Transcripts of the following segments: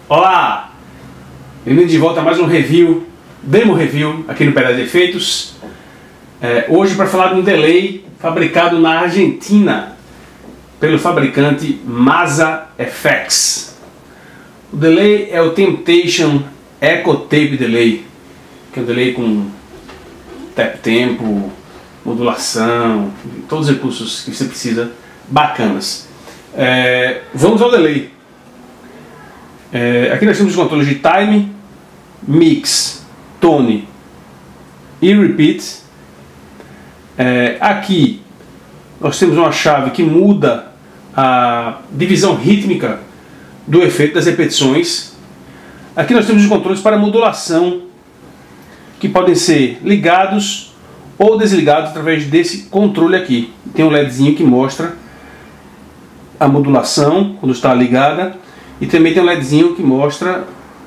Olá! Bem-vindo de volta a mais um review, demo review aqui no Pedra de Efeitos. Hoje para falar de um delay fabricado na Argentina pelo fabricante Masa FX. O delay é o Temptation Echo Tape Delay, que é um delay com tap tempo, modulação, todos os recursos que você precisa bacanas. Vamos ao delay. Aqui nós temos os controles de time, mix, tone e repeat. Aqui nós temos uma chave que muda a divisão rítmica do efeito das repetições. Aqui nós temos os controles para modulação, que podem ser ligados ou desligados através desse controle aqui. Tem um LEDzinho que mostra a modulação quando está ligada, e também tem um LEDzinho que mostra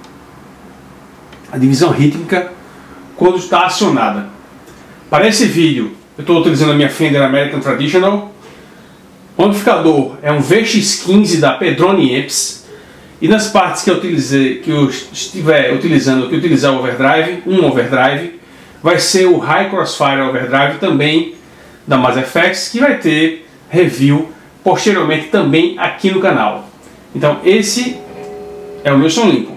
a divisão rítmica quando está acionada. Para esse vídeo eu estou utilizando a minha Fender American Traditional. O amplificador é um VX15 da Pedrone Amps, e nas partes que eu estiver utilizando, que utilizar o overdrive, vai ser o High Crossfire Overdrive, também da Masa FX, que vai ter review posteriormente também aqui no canal. Então esse é o meu som limpo.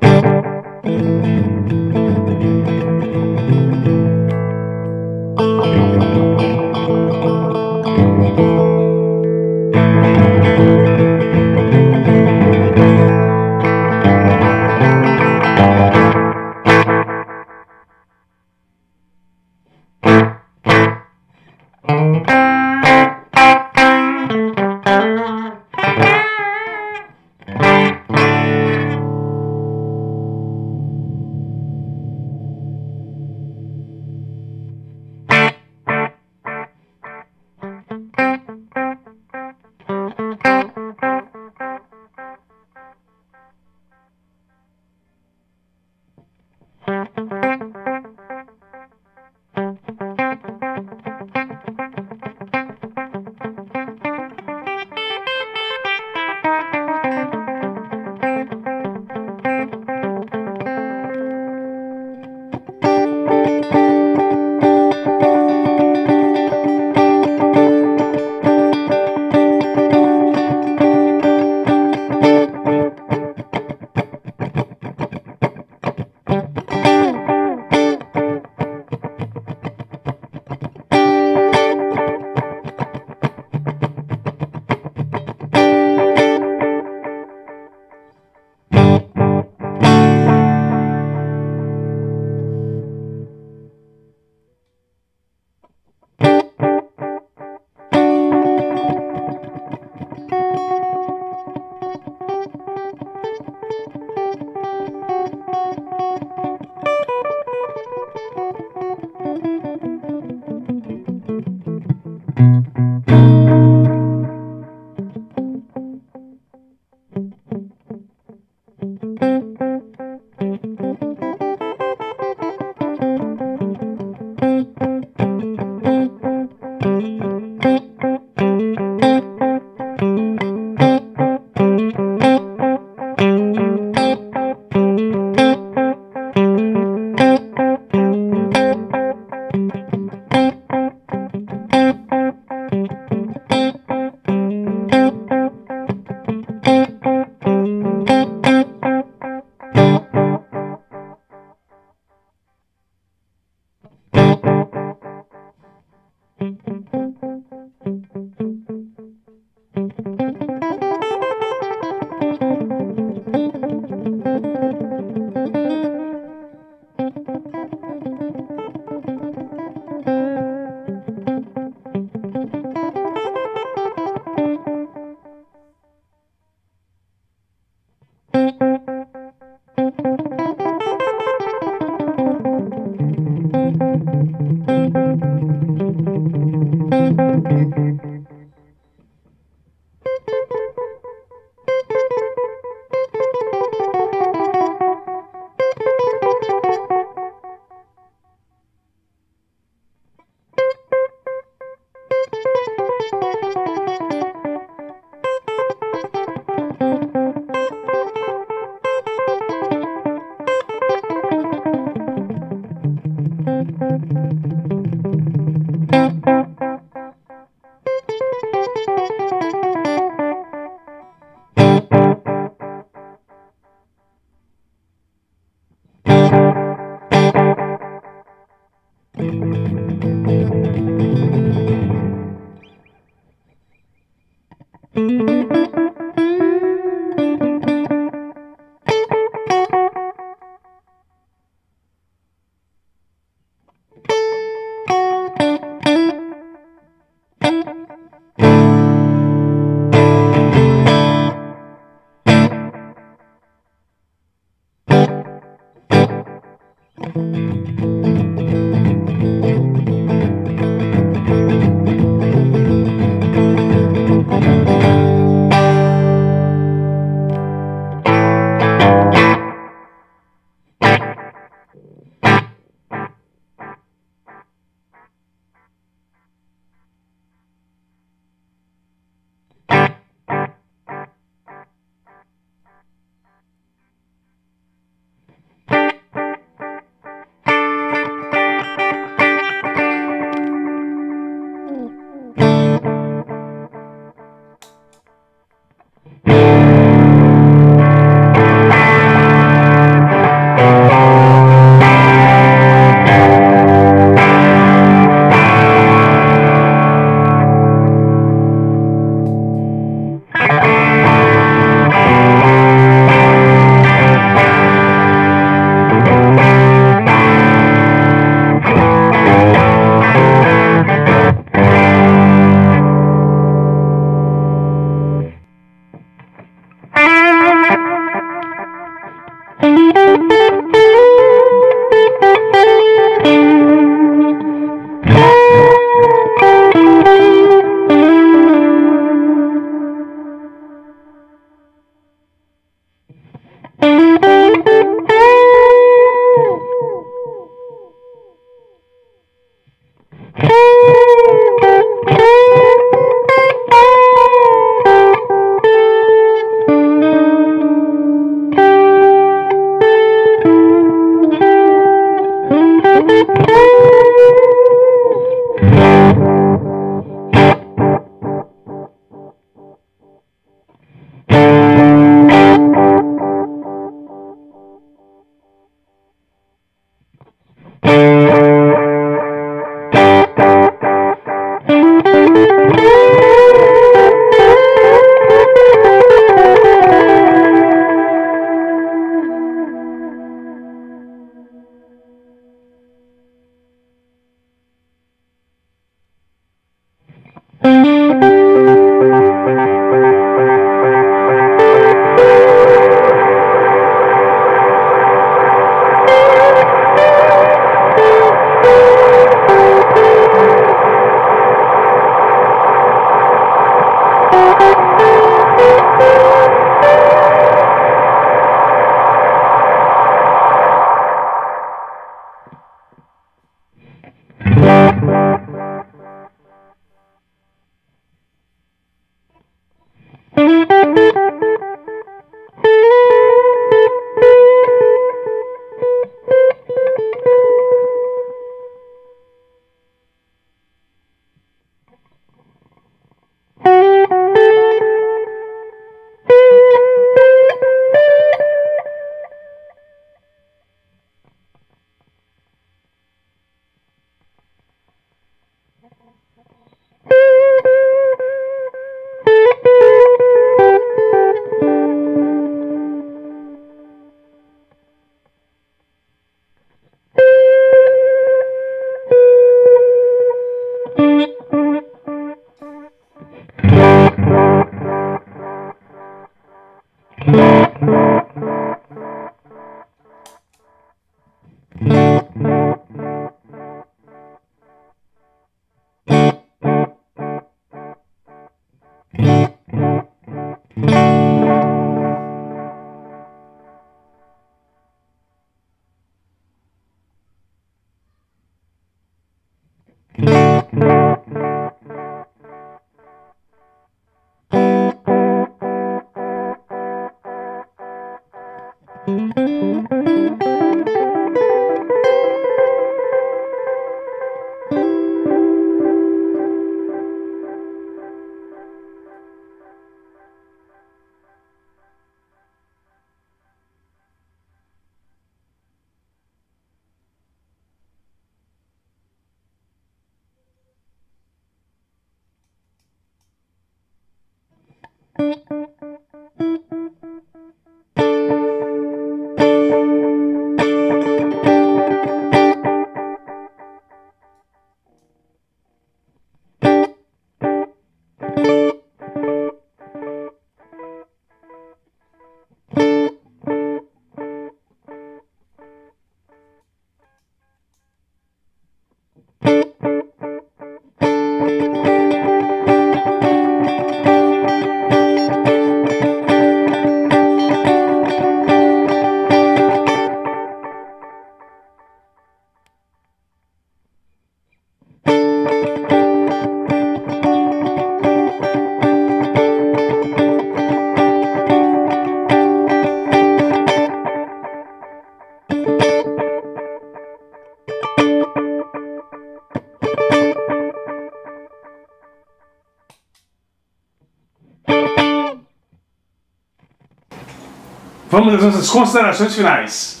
vamos às nossas considerações finais.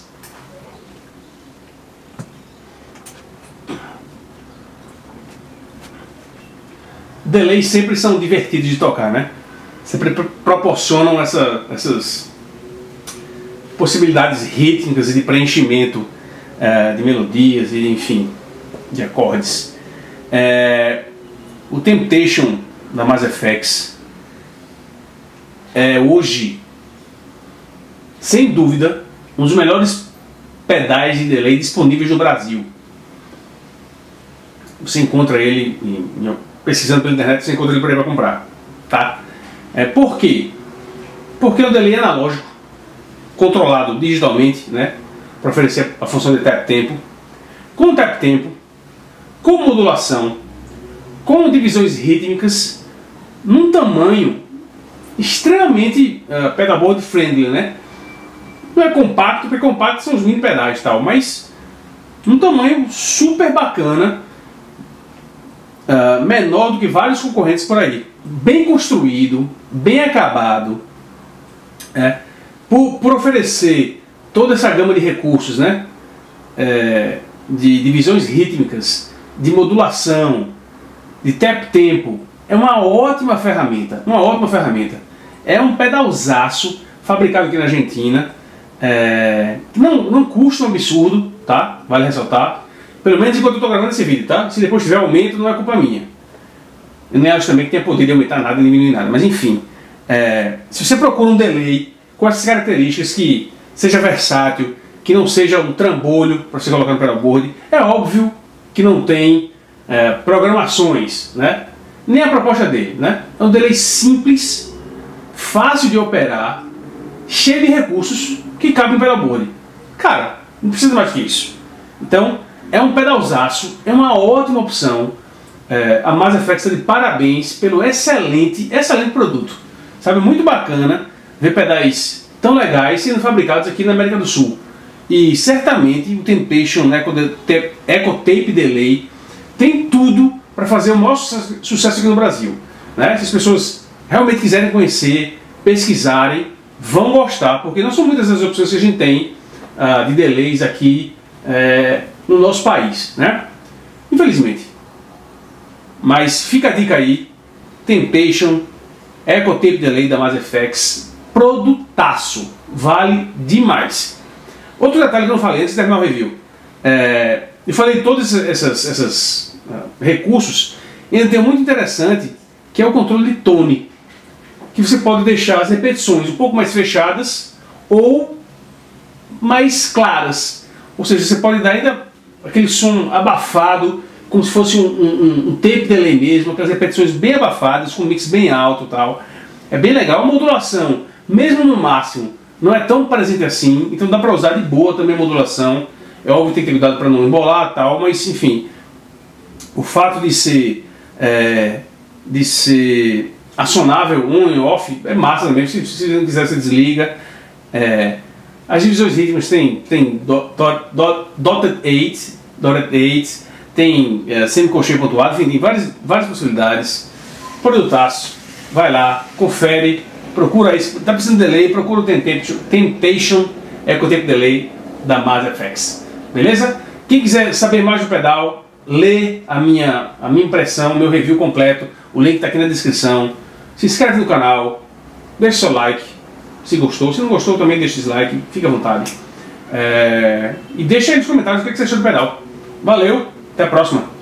Delays sempre são divertidos de tocar, né? Sempre proporcionam essas possibilidades rítmicas e de preenchimento de melodias e, enfim, de acordes. O Temptation da Mazfx é hoje, sem dúvida, um dos melhores pedais de delay disponíveis no Brasil. Você encontra ele pesquisando pela internet, você encontra ele por aí para comprar, tá? Por quê? Porque o delay é analógico, controlado digitalmente, né, para oferecer a função de tap tempo, com tap tempo, com modulação, com divisões rítmicas, num tamanho extremamente pedalboard friendly, né? Não é compacto, porque compacto são os mini pedais e tal, mas num tamanho super bacana, menor do que vários concorrentes por aí, bem construído, bem acabado, por oferecer toda essa gama de recursos, né? De divisões rítmicas, de modulação, de tap tempo. É uma ótima ferramenta, uma ótima ferramenta. É um pedalzaço fabricado aqui na Argentina, não custa um absurdo, tá? Vale ressaltar. Pelo menos enquanto eu estou gravando esse vídeo, tá? Se depois tiver aumento, não é culpa minha. Eu nem acho também que tenha poder de aumentar nada, nem diminuir nada. Mas enfim, se você procura um delay com essas características, que seja versátil, que não seja um trambolho para você colocar no pedalboard, é óbvio que não tem programações, né? Nem a proposta dele, né? É um delay simples, fácil de operar, cheio de recursos que cabem no pedalboard. Cara, não precisa mais que isso. Então, é um pedalzaço, é uma ótima opção. A Mazfx está de parabéns pelo excelente produto. Sabe, muito bacana ver pedais tão legais sendo fabricados aqui na América do Sul. E certamente o Temptation Eco Tape Delay tem tudo para fazer o maior sucesso aqui no Brasil, né? Se as pessoas realmente quiserem conhecer, pesquisarem, vão gostar, porque não são muitas as opções que a gente tem de delays aqui no nosso país, né? Infelizmente. Mas fica a dica aí, Temptation Eco Tape Delay da Mazfx, produtaço, vale demais. Outro detalhe que eu não falei antes de terminar o review, eu falei de todos esses recursos, e ainda tem um muito interessante, que é o controle de tone, que você pode deixar as repetições um pouco mais fechadas ou mais claras, ou seja, você pode dar ainda aquele som abafado, como se fosse um tape delay mesmo, aquelas repetições bem abafadas, com um mix bem alto e tal. É bem legal. A modulação, mesmo no máximo, não é tão presente assim, então dá para usar de boa também a modulação. É óbvio que tem que ter cuidado para não embolar e tal, mas enfim, o fato de ser acionável on e off é massa também. Se você não quiser, você desliga. As divisões rítmicas tem dotted 8, tem semicolcheia pontuado, enfim, tem várias possibilidades. Produtaço, vai lá, confere, procura isso. Tá precisando de delay, procura o Temptation Eco Tape Delay da Mazfx, beleza? Quem quiser saber mais do pedal, lê a minha impressão, meu review completo, o link está aqui na descrição. Se inscreve no canal, deixa seu like se gostou, se não gostou também deixa dislike, fica à vontade. E deixa aí nos comentários o que você achou do pedal. Valeu, até a próxima!